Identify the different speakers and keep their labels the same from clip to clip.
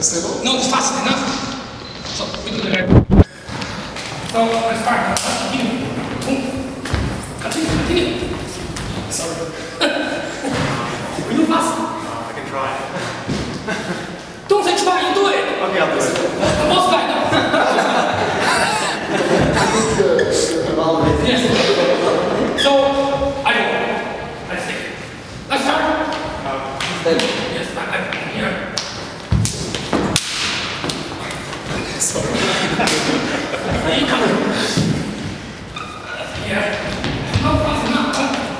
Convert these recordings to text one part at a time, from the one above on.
Speaker 1: Stable?
Speaker 2: No, it's fast enough. So we do the right. So let's start. Let's continue. Boom. Continue. Sorry. We do fast.
Speaker 3: I can try.
Speaker 2: Don't say try, you do it.
Speaker 3: Okay, I'll do it.
Speaker 2: Most guy now. Yes. So I don't know. Let's see. Let's start. Yes, I'm here.
Speaker 1: Sorry.
Speaker 2: Yeah. No, fast enough.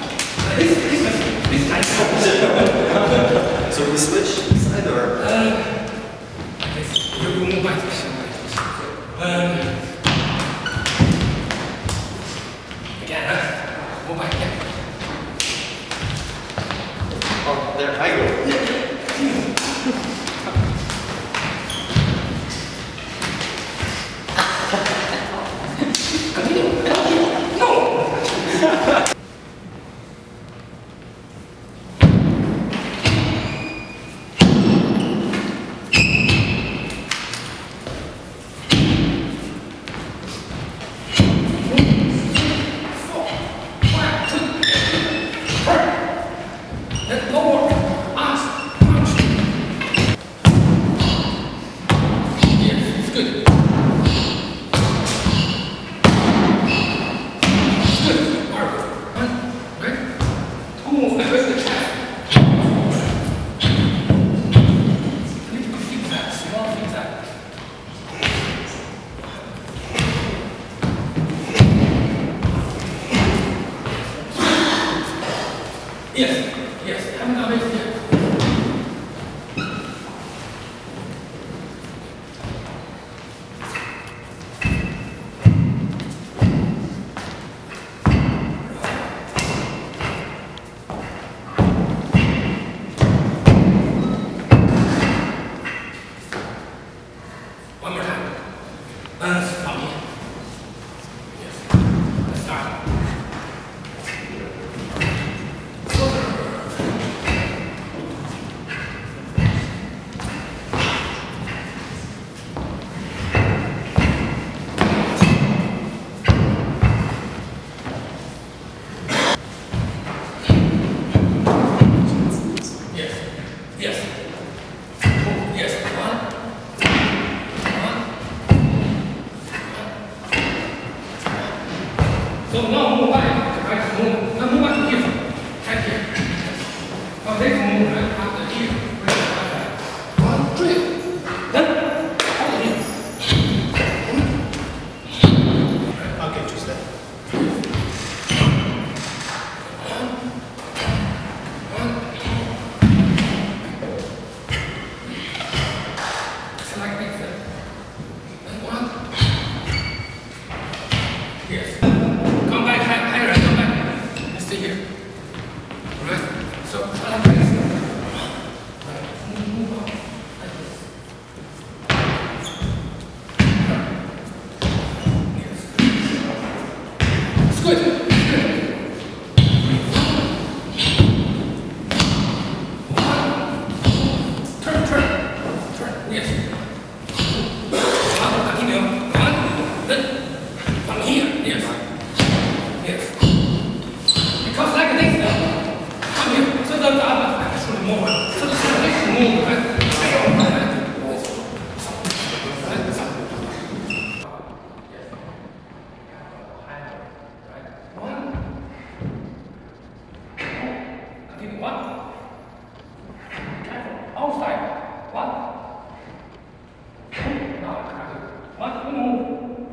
Speaker 2: This nice.
Speaker 3: So we switch side or?
Speaker 2: You move my again, move my again.
Speaker 3: Oh, there I go.
Speaker 2: Continue. No. Yes, I'm not ready yet. One more time. Stop me. Yes. Let's start. Yes. Oh, yes. One. So now move back. Right? Move. Now move back to here. Right here. Now take a move right after here. One, three. Then hold here.
Speaker 3: Okay, just that.
Speaker 2: Like this. And one. Yes. Come back higher. Come back. Stay here. Alright. So like this. Move on. Like this. Yes. It's good. Turn. Yes. Continue. One. Then from here. Yes. Yes. Because like this now. Come here. So the other actually more. So the next move, right? Outside. One. One move.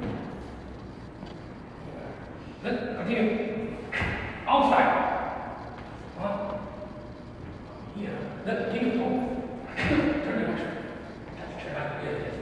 Speaker 2: Then continue. Outside. One. Here. Then continue to turn the direction. Turn back. Yes.